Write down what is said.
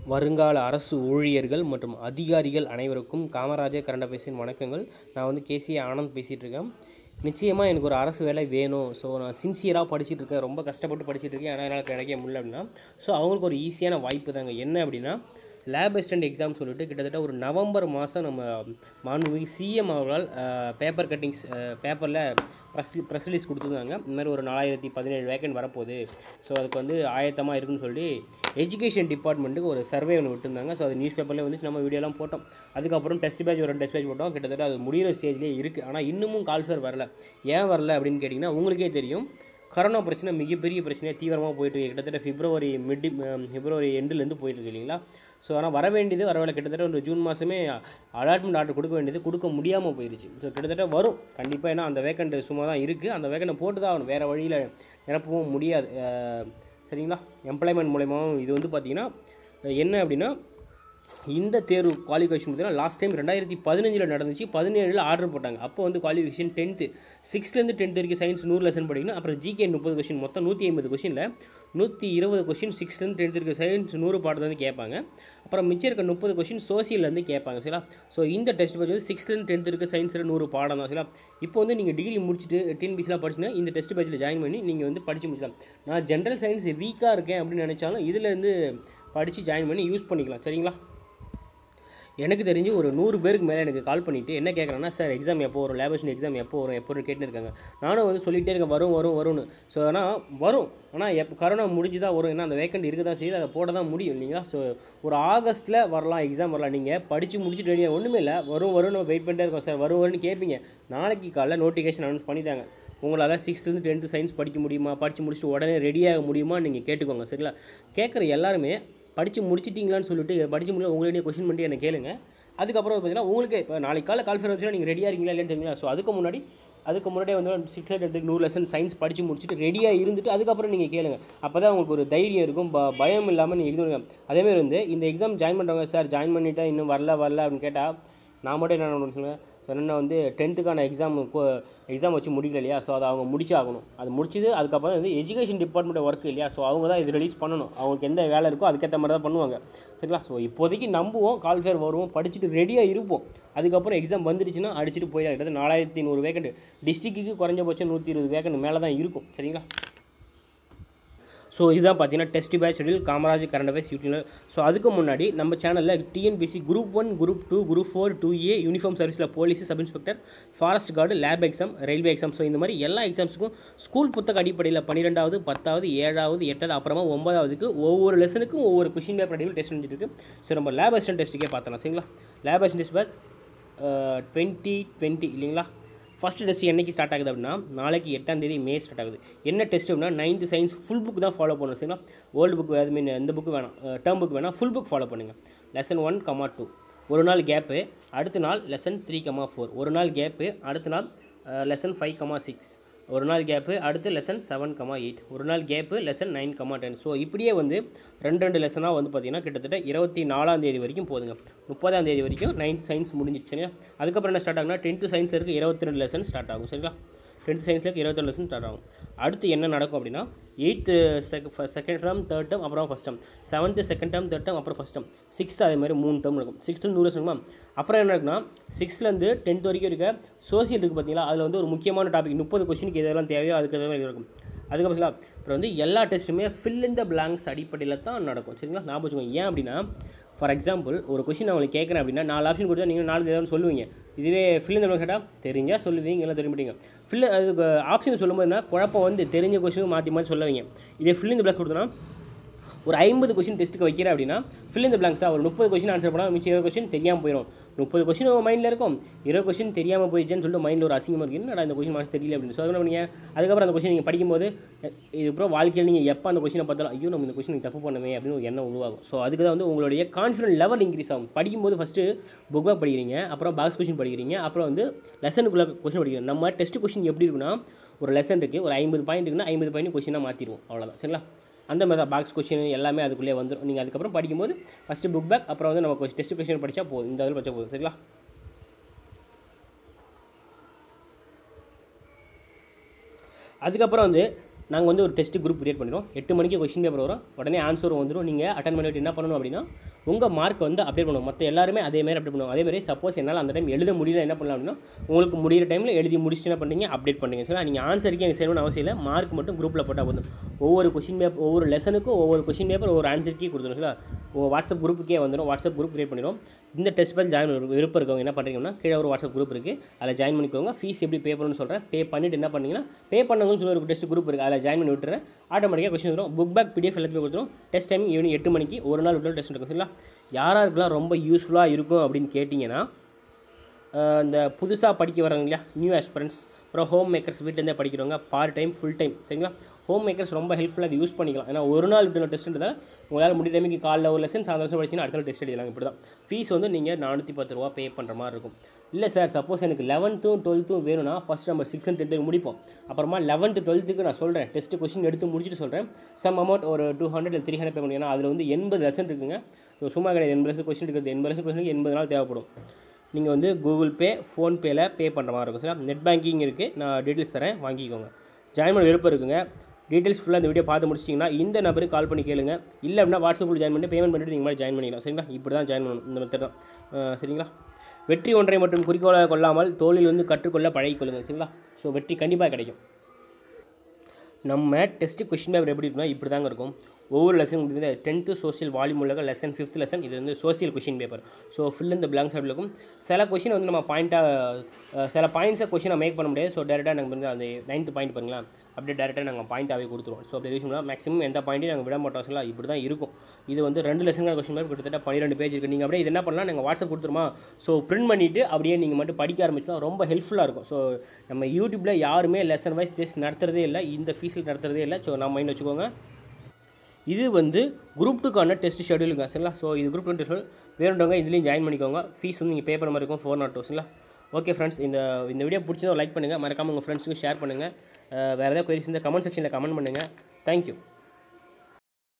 வருங்கால அரசு ஊழியர்கள் மற்றும் அதிகாரிகள் அனைவருக்கும் காமராஜர் கரண்ட் அஃபேர்ஸின் வணக்கங்கள். நான் வந்து கேசி ஆனந்த் பேசிகிட்டு இருக்கேன். நிச்சயமாக எனக்கு ஒரு அரசு வேலை வேணும். ஸோ நான் சின்சியராக படிச்சுட்டு இருக்கேன், ரொம்ப கஷ்டப்பட்டு படிச்சுட்டு இருக்கேன். ஆனால் என்னால் கிடைக்க முடியல அப்படின்னா, ஸோ அவங்களுக்கு ஒரு ஈஸியான வாய்ப்பு தாங்க. என்ன அப்படின்னா, லேப் அசிஸ்டன்ட் எக்ஸாம் சொல்லிட்டு கிட்டத்தட்ட ஒரு நவம்பர் மாதம் நம்ம மாண்புமிகு சிஎம் அவர்களால் பேப்பர் கட்டிங்ஸ் பேப்பரில் ப்ரெஸ் ரிலீஸ் கொடுத்துருந்தாங்க. இந்த மாதிரி ஒரு 4017 வேக்கன்ட் வரப்போகுது. ஸோ அதுக்கு வந்து ஆயத்தமாக இருக்குன்னு சொல்லி எஜுகேஷன் டிபார்ட்மெண்ட்டுக்கு ஒரு சர்வே ஒன்று விட்டுருந்தாங்க. ஸோ அது நியூஸ் பேப்பரில் வந்துச்சு, நம்ம வீடியோலாம் போட்டோம். அதுக்கப்புறம் டெஸ்ட் பேட்ச் ஒரு 2 டெஸ்ட் பேட்ச் போட்டோம். கிட்டத்தட்ட அது முடிகிற ஸ்டேஜ்லேயே இருக்குது. ஆனால் இன்னமும் கால்ஃபேர் வரல. ஏன் வரல அப்படின்னு கேட்டிங்கன்னா, உங்களுக்கே தெரியும், கரோனா பிரச்சனை மிகப்பெரிய பிரச்சனையாக தீவிரமாக போயிட்டு கிட்டத்தட்ட பிப்ரவரி எண்டுலேருந்து போயிட்டுருக்கு இல்லைங்களா. ஸோ ஆனால் வர வேண்டியது வரவில்லை. கிட்டத்தட்ட ஒரு ஜூன் மாதமே அலாட்மெண்ட் ஆர்டர் கொடுக்க வேண்டியது கொடுக்க முடியாமல் போயிடுச்சு. ஸோ கிட்டத்தட்ட வரும் கண்டிப்பாக. ஏன்னா அந்த வேக்கண்ட் சும்மா தான் இருக்குது. அந்த வேக்கண்ட்டை போட்டு தான் ஆகணும், வேறு வழியில் நிரப்பவும் முடியாது. சரிங்களா. எம்ப்ளாய்மெண்ட் மூலயமாவும் இது வந்து பார்த்திங்கன்னா என்ன அப்படின்னா, இந்த தேர்வு குவாலிஃபிகேஷன் பார்த்தீங்கன்னா லாஸ்ட் டைம் 2015 நடந்துச்சு. 17 ஆர்டர் போட்டாங்க. அப்போ வந்து குவாலிஃபிகேஷன் 10th 6லேருந்து 10th வரைக்கும் சயின்ஸ் 100 லெசன் படிக்கணும். அப்புறம் ஜிகே 30 கொஸ்டின், மொத்தம் 150 கொஸ்டினில் 120 கொஸ்டின் 6லேருந்து 10th இருக்க சயின்ஸ் 100 பாடத்துலேருந்து கேட்பாங்க. அப்புறம் மிச்சம் இருக்க 30 கொஸ்டின் சோசியல்லேருந்து கேட்பாங்க. சரிங்களா. ஸோ இந்த டெஸ்ட் பேட்ச் வந்து 6லேருந்து 10th இருக்க சயின்ஸில் 100 பாடம் தான். சரிங்களா. இப்போ வந்து நீங்கள் டிகிரி முடிச்சுட்டு டிஎன்பிசிலாம் படிச்சுன்னா இந்த டெஸ்ட் பேட்சில் ஜாயின் பண்ணி நீங்கள் வந்து படித்து முடிச்சலாம். நான் ஜென்ரல் சயின்ஸ் வீக்காக இருக்கேன் அப்படின்னு நினச்சாலும் இதிலேருந்து படித்து ஜாயின் பண்ணி யூஸ் பண்ணிக்கலாம். சரிங்களா. எனக்கு தெரிஞ்சு ஒரு 100 பேருக்கு மேலே எனக்கு கால் பண்ணிவிட்டு என்ன கேட்குறாங்கன்னா, சார் எக்ஸாம் எப்போ வரும், லேப் அசிஸ்டன்ட் எக்ஸாம் எப்போ வரும் கேட்டுன்னு இருக்காங்க. நானும் வந்து சொல்லிகிட்டே இருக்கேன், வரும்னு. ஸோ ஆனால் வரும், ஆனால் கரோனா முடிஞ்சு தான் வரும். ஏன்னா அந்த வேக்கண்ட் இருக்க தான் செய்யுது, அதை போட தான் முடியும் இல்லைங்களா. ஸோ ஒரு ஆகஸ்ட்டில் வரலாம், எக்ஸாம் வரலாம். நீங்கள் படித்து முடிச்சுட்டு ரெடியாக ஒன்றுமே இல்லை, வரும் நம்ம வெயிட் பண்ணிட்டே இருக்கோம். சார் வரும்னு கேட்பீங்க. நாளைக்கு காலைல நோட்டிஃபிகேஷன் அனௌன்ஸ் பண்ணிட்டாங்க. உங்களால் 6லேருந்து 10th சயின்ஸ் படிக்க முடியுமா, படித்து முடிச்சுட்டு உடனே ரெடியாக முடியுமா நீங்கள் கேட்டுக்கோங்க. சரிங்களா. கேட்குற எல்லாருமே படித்து முடிச்சிட்டிங்களான்னு சொல்லிட்டு படித்து முடியல உங்களே கொஸ்டின் பண்ணிட்டு எனக்கு கேளுங்க. அதுக்கப்புறம் பார்த்தீங்கன்னா உங்களுக்கு இப்போ நாளைக்கு காலை கால்ஃபர் வச்சுன்னா நீங்கள் ரெடியாக இருக்கீங்களா இல்லைன்னு தெரியுங்களா. ஸோ அதுக்கு முன்னாடியே வந்து 6லேருந்து 100 லெசன் சயின்ஸ் படித்து முடிச்சுட்டு ரெடியாக இருந்துட்டு அதுக்கப்புறம் நீங்கள் கேளுங்க. அப்போ தான் உங்களுக்கு ஒரு தைரியம் இருக்கும், பயம் இல்லாமல் நீங்கள் எக்ஸாம். அதேமாதிரி வந்து இந்த எக்ஸாம் ஜாயின் பண்ணுறவங்க, சார் ஜாயின் பண்ணிவிட்டேன் இன்னும் வரல அப்படின்னு கேட்டால் நான் மட்டும் என்ன சொல்லுவேன், சொன்னால் வந்து 10th எக்ஸாம் வச்சு முடிக்கல இல்லையா. ஸோ அதை அவங்க முடிச்சாகணும். அது முடிச்சது அதுக்கப்புறம் வந்து எஜுகேஷன் டிபார்ட்மெண்ட் ஒர்க் இல்லையா. ஸோ அவங்க தான் இது ரிலீஸ் பண்ணணும். அவங்களுக்கு எந்த வேலை இருக்கோ அதுக்கேற்ற மாதிரி தான் பண்ணுவாங்க. சரிங்களா. ஸோ இப்போதைக்கு நம்புவோம், கால்ஃபேர் வருவோம், படிச்சுட்டு ரெடியாக இருப்போம். அதுக்கப்புறம் எக்ஸாம் வந்துடுச்சுன்னா அடிச்சுட்டு போயிடலாம். கிட்டத்தட்ட 4100 வேக்கண்ட், டிஸ்ட்ரிக்ட்டுக்கு குறைஞ்சபட்சம் 120 வேக்கண்ட் மேலே தான் இருக்கும். சரிங்களா. ஸோ இதுதான் பார்த்தீங்கன்னா test batch schedule Kamarajar current affairs YouTube. So அதுக்கு முன்னாடி நம்ம சேனலில் TNPSC group 1, group 2, group 4, 2A uniform சர்வீஸில் police, sub inspector, forest guard, lab exam, railway exam, so இந்த மாதிரி எல்லா எக்ஸாம்ஸுக்கும் ஸ்கூல் புத்தக அடிப்படையில் 12வது, 10வது, 7வது, 8வது, அப்புறமா 9வதுக்கு ஒவ்வொரு லெசனுக்கும் ஒவ்வொரு கொஷின் பேப்பர் அடிவில் டெஸ்ட் வந்துட்டு இருக்கு. ஸோ நம்ம லேப் அசிஸ்டன்ட் டெஸ்ட்டுக்கே பார்த்தலாம். சரிங்களா. லேப் அசிஸ்டன்ட் டெஸ்ட் பேட்ச் 2020 இல்லைங்களா. ஃபஸ்ட்டு டெஸ்ட் என்றைக்கு ஸ்டார்ட் ஆகுது அப்படின்னா, நாளைக்கு 8ஆம் தேதி மே ஸ்டார்ட் ஆகுது. என்ன டெஸ்ட் அப்படின்னா 9th சயின்ஸ் ஃபுல் புக் தான் ஃபாலோ பண்ணணும். சரிங்களா. ஓல்டு புக் எந்த புக்கு வேணாம், டேர்ம் புக் வேணாம், ஃபுல் புக் ஃபாலோ பண்ணுங்கள். லெசன் 1, 2 ஒரு நாள் கேப்பு, அடுத்த நாள் லெசன் 3, 4 ஒரு நாள் கேப்பு, அடுத்த நாள் லெசன் 5, 6 ஒரு நாள் கேப்பு, அடுத்து லெசன் 7, 8 ஒரு நாள் கேப்பு, லெசன் 9, 10 ஸோ இப்படியே வந்து 2 லெசனாக வந்து பார்த்திங்கன்னா கிட்டத்தட்ட 24ஆம் தேதி வரைக்கும் போதுங்க. 30ஆம் தேதி வரைக்கும் 9th சயின்ஸ் முடிஞ்சிடுச்சு. சரிங்களா. அதுக்கப்புறம் என்ன ஸ்டார்ட் ஆகுனா 10th சயின்ஸில் இருக்க 22 லெசன் ஸ்டார்ட் ஆகும். சரிங்களா. 10th சயின்ஸில் இருக்க 22 லெசன் ஸ்டார்ட் ஆகும். அடுத்து என்ன நடக்கும் அப்படின்னா 8th second term, third term, அப்புறம் first term, 7th second term, third term, அப்புறம் ஃபஸ்ட் டேர்ம், 6th அதே மாதிரி 3 டேர்ம் இருக்கும். 6th 100 லெசனுமா. அப்புறம் என்ன இருக்குன்னா 6லேருந்து 10th வரைக்கும் இருக்க சோசியல் இருக்குது பார்த்தீங்களா. அதில் வந்து ஒரு முக்கியமான டாபிக் 30 கொஸ்டினுக்கு எதெல்லாம் தேவையோ அதுக்கு எதாவது இருக்கும். அதுக்கப்புறம் அப்புறம் வந்து எல்லா டெஸ்ட்டுமே ஃபில் இன் த பிளாங்க்ஸ் அடிப்படையில் தான் நடக்கும். சரிங்களா. ஞாபகம் வச்சுக்கோங்க. ஏன் அப்படின்னா, ஃபார் எக்ஸாம்பிள் ஒரு கொஸ்டின் அவங்களுக்கு கேட்குறேன் அப்படின்னா 4 ஆப்ஷன் கொடுத்தா நீங்கள் 4 ஏதாவது சொல்லுவீங்க. இதுவே ஃபில் இன் த பிளாங்க்ஸ் கேட்டால் தெரிஞ்சால் சொல்லுவீங்க, எல்லாம் தெரிய மாட்டீங்க. அதுக்கு ஆப்ஷன் சொல்லும்போதுனா குழப்பம் வந்து தெரிஞ்ச கொஸ்டினுக்கு மாற்றி சொல்லுவீங்க. இதே ஃபில் இன் த பிளாங்க்ஸ் கொடுத்தோன்னா ஒரு 50 கொஸ்டின் டெஸ்ட்டுக்கு வைக்கிறேன் அப்படின்னா ஃபில் இன் த பிளாங்க்ஸ் தான். ஒரு 30 கொஸ்டின் ஆன்சர் பண்ணால் மிச்சம் 20 கொஸ்டின் தெரியாமல் போயிடும். 30 கொஸ்டின் உங்கள் மைண்டில் இருக்கும், 20 கொஸ்டின் தெரியாமல் போயிடுச்சுன்னு சொல்லிட்டு மைண்டில் ஒரு அசிங்கமாக இருக்குது, என்னடா இந்த கொஸ்டின் மார்க்ஸ் தெரியல அப்படின்னு. ஸோ அதனால் நீங்கள் அதுக்கப்புறம் அந்த கொஸ்டின் நீங்கள் படிக்கும்போது இதுக்கப்புறம் வாழ்க்கையில் நீங்கள் எப்போ அந்த கொஸ்டினை பார்த்தாலும் ஐயோ நம்ம இந்த கொஸ்டின் தப்பு பண்ணுமே அப்படின்னு ஒரு எண்ணம் உருவாகும். ஸோ அதுக்கு தான் வந்து உங்களுடைய கான்ஃபிடன்ட் லெவல் இன்க்ரீஸ் ஆகும். படிக்கும்போது ஃபஸ்ட்டு புக் பேக் படிக்கிறீங்க, அப்புறம் பாக்ஸ் கொஸ்டின் படிக்கிறீங்க, அப்புறம் வந்து லெசனுக்குள்ளே கொஸ்டின் படிக்கிறீங்க. நம்ம டெஸ்ட் கொஸ்டின் எப்படி இருக்குன்னா, ஒரு லெசன் இருக்குது, ஒரு 50 பாயிண்ட் இருக்குன்னா 50 பாயிண்ட் கொஸ்டினாக மாற்றிடுவோம். அவ்வளோதான். சரிங்களா. அந்த மாதிரி தான் பாக்ஸ் கொஸ்டின் எல்லாமே அதுக்குள்ளே வந்துடும். நீங்கள் அதுக்கப்புறம் படிக்கும்போது ஃபஸ்ட்டு புக் பேக், அப்புறம் வந்து நம்ம டெஸ்ட் கொஸ்டின் படித்தா போதும், இந்த இதில் படித்தா போதும். சரிங்களா. அதுக்கப்புறம் வந்து நாங்கள் வந்து ஒரு டெஸ்ட் குரூப் கிரியேட் பண்ணிடுவோம். 8 மணிக்கு கொஸ்டின் பேப்பர் வரும், உடனே ஆன்சரும் வந்துடும். நீங்கள் அட்டன் பண்ணிவிட்டு என்ன பண்ணணும் அப்படின்னா உங்கள் மார்க் வந்து அப்டேட் பண்ணுவோம். மற்ற எல்லாருமே அதேமாதிரி அப்டேட் பண்ணுவோம். அதேமாதிரி சப்போஸ் என்னால் அந்த டைம் எழுத முடியல என்ன பண்ணலாம் அப்படின்னா உங்களுக்கு முடிகிற டைமில் எழுதி முடிச்சுட்டு என்ன பண்ணுறீங்க அப்டேட் பண்ணுறீங்க. சரி, நீங்கள் ஆன்சருக்கு எனக்கு செய்யணும்னு அவசியம் இல்லை, மார்க் மட்டும் குரூப்பில் போட்டால் போதும். ஒவ்வொரு கொஸ்டின் பேப்பர் ஒவ்வொரு லெசனுக்கும் ஒவ்வொரு கொஸ்டின் பேப்பர் ஒவ்வொரு ஆன்சருக்கே கொடுத்துரும். சரிங்களா, உங்கள் வாட்ஸ்அப் குரூப்புக்கே வந்துடும். வாட்ஸ்அப் குரூப் கிரியேட் பண்ணிடும். இந்த டெஸ்ட் பேட்ச் ஜாயின் விருப்பம் இருக்கவங்க என்ன பண்ணுறீங்கன்னா கீழே ஒரு வாட்ஸ்அப் குரூப் இருக்குது, அதில் ஜாயின் பண்ணிக்கோங்க. ஃபீஸ் எப்படி பே பண்ணணும்னு சொல்கிறேன். பே பண்ணிவிட்டு என்ன பண்ணிங்கன்னா பே பண்ணவங்கன்னு சொல்லி ஒரு டெஸ்ட் குரூப் இருக்குது, அதில் ஜாயின் பண்ணி விட்டுறேன். ஆட்டோமேட்டிக்காக கொஸ்டின் வரும். புக் பேக் PDF எல்லாத்தையும் கொடுத்துரும். டெஸ்ட் டைம் ஈவினிங் 8 மணிக்கு ஒரு நாள் விட்டு டெஸ்ட் இருக்கும். சரிங்களா, யாராருக்கெல்லாம் ரொம்ப யூஸ்ஃபுல்லாக இருக்கும் அப்படின்னு கேட்டிங்கன்னா இந்த புதுசாக படிக்க வராங்க இல்லையா, நியூ ஆஸ்பிரண்ட்ஸ், அப்புறம் ஹோம் மேக்கர்ஸ், வீட்டிலேருந்தே படிக்கிறவங்க, பார்ட் டைம் ஃபுல் டைம். சரிங்களா, ஹோம் மேக்கர்ஸ் ரொம்ப ஹெல்ப்ஃபுல்லாக அது யூஸ் பண்ணிக்கலாம். ஏன்னா ஒரு நாள் விட்டு டெஸ்ட்டுன்றதால் உங்களால் முடிய டைமுக்கு காலைல ஒரு லெசன் சாயந்தரம் படிச்சிங்கன்னா அடுத்த டெஸ்ட் எழுதலாம். இப்படி தான் ஃபீஸ் வந்து நீங்கள் 410 ரூபா பே பண்ணுற மாதிரி இருக்கும். இல்லை சார், சப்போஸ் எனக்கு 11th 12th வேணும்னா ஃபஸ்ட் நம்ம 6th and 10th முடிப்போம். அப்புறமா 11th 12th நான் சொல்கிறேன், டெஸ்ட் கொஸ்டின் எடுத்து முடிச்சுட்டு சொல்கிறேன். சம் அமௌண்ட் ஒரு 200 இல்லை 300 பே பண்ணிங்கன்னா அதில் வந்து 80 லெசன் இருக்குங்க. சும்மா கிடையாது, 80 லெசன் கொஸ்டின் இருக்குது. 80 லெசன் கொஸ்டினுக்கு 80 நாள் தேவைப்படும். நீங்கள் வந்து கூகுள் பே, ஃபோன்பேயில் பே பண்ணுற மாதிரி இருக்கும். சார், நெட் பேங்கிங் இருக்குது, நான் டீட்டெயில்ஸ் தரேன், வாங்கிக்கோங்க. ஜாயின் பண்ண விருப்பம் இருக்குங்க. டீட்டெயில்ஸ் ஃபுல்லாக இந்த வீடியோ பார்த்து முடிச்சிட்டிங்கன்னா இந்த நம்பருக்கு கால் பண்ணி கேளுங்க. இல்லை அப்படின்னா வாட்ஸ்அப்பில் ஜாயின் பண்ணி பேமெண்ட் பண்ணிவிட்டு நீங்கள் மாதிரி ஜாயின் பண்ணிக்கலாம். சரிங்களா, இப்படி தான் ஜாயின் பண்ணணும். இந்த மெத்தட் தான். சரிங்களா, வெற்றி ஒன்றை மட்டும் குறிக்கோளாக கொள்ளாமல் தோளில் வந்து கற்றுக்கொள்ள பழகிக்கொள்ளுங்கள். சரிங்களா, ஸோ வெற்றி கண்டிப்பாக கிடைக்கும். நம்ம டெஸ்ட்டு கொஸ்டின் பேப்பர் எப்படி இருக்குன்னா இப்படி தாங்க இருக்கும். ஒவ்வொரு லெசன் முடிஞ்சது 10th சோசியல் வால்யூம் உள்ள லெசன் 5th லெசன். இது வந்து social question paper. So fill இந்த பிளாங்க்ஸ் அப்படி இருக்கும். சில கொஸ்டின் வந்து நம்ம சில பாயிண்ட்ஸை கொஸ்டினை மேக் பண்ண முடியாது. ஸோ டேரெக்டாக நாங்கள் வந்து அந்த 9th பாயிண்ட் பாருங்களேன், அப்படியே டேரெக்டாக நாங்கள் பாயிண்ட்டாகவே கொடுத்துருவோம். ஸோ அப்படி விஷயம்னா மேக்ஸிமம் எந்த பாயிண்ட்டையும் நாங்கள் விட மாட்டோம். சொல்லலாம், இப்படி தான் இருக்கும். இது வந்து 2 லெசன்கள் கொஸ்டின் பேப்பர் கிட்டத்தட்ட 12 பேஜ் இருக்குது. நீங்கள் அப்படியே இது என்ன பண்ணலாம், நாங்கள் வாட்ஸ்அப் கொடுத்துருமா, ஸோ பிரிண்ட் பண்ணிவிட்டு அப்படியே நீங்கள் மட்டும் படிக்க ஆரம்பிச்சோம், ரொம்ப ஹெல்ப்ஃபுல்லாக இருக்கும். ஸோ நம்ம யூடியூப்பில் யாருமே லெசன் வைஸ் டெஸ்ட் நடத்துறதே இல்லை, இந்த ஃபீஸில் நடத்துறதே இல்லை. ஸோ நம்ம மைண்ட் வச்சுக்கோங்க. இது வந்து குரூப் 2க்கான டெஸ்ட் ஷெடியூலுங்க. சரிங்களா, ஸோ இது குரூப் 2 டெஸ்ட் வேணுன்றவங்க இதுலேயும் ஜாயின் பண்ணிக்கோங்க. ஃபீஸ் வந்து நீங்கள் பே பண்ண மாதிரி இருக்கும் 402. சரிங்களா, ஓகே ஃப்ரெண்ட்ஸ், இந்த வீடியோ பிடிச்சதை லைக் பண்ணுங்கள், மறக்காமல் உங்கள் ஃப்ரெண்ட்ஸுக்கும் ஷேர் பண்ணுங்கள். வேறு ஏதாவது கொயரிஸ் இருந்தால் கமெண்ட் செக்ஷனில் கமெண்ட் பண்ணுங்கள். தேங்க்யூ.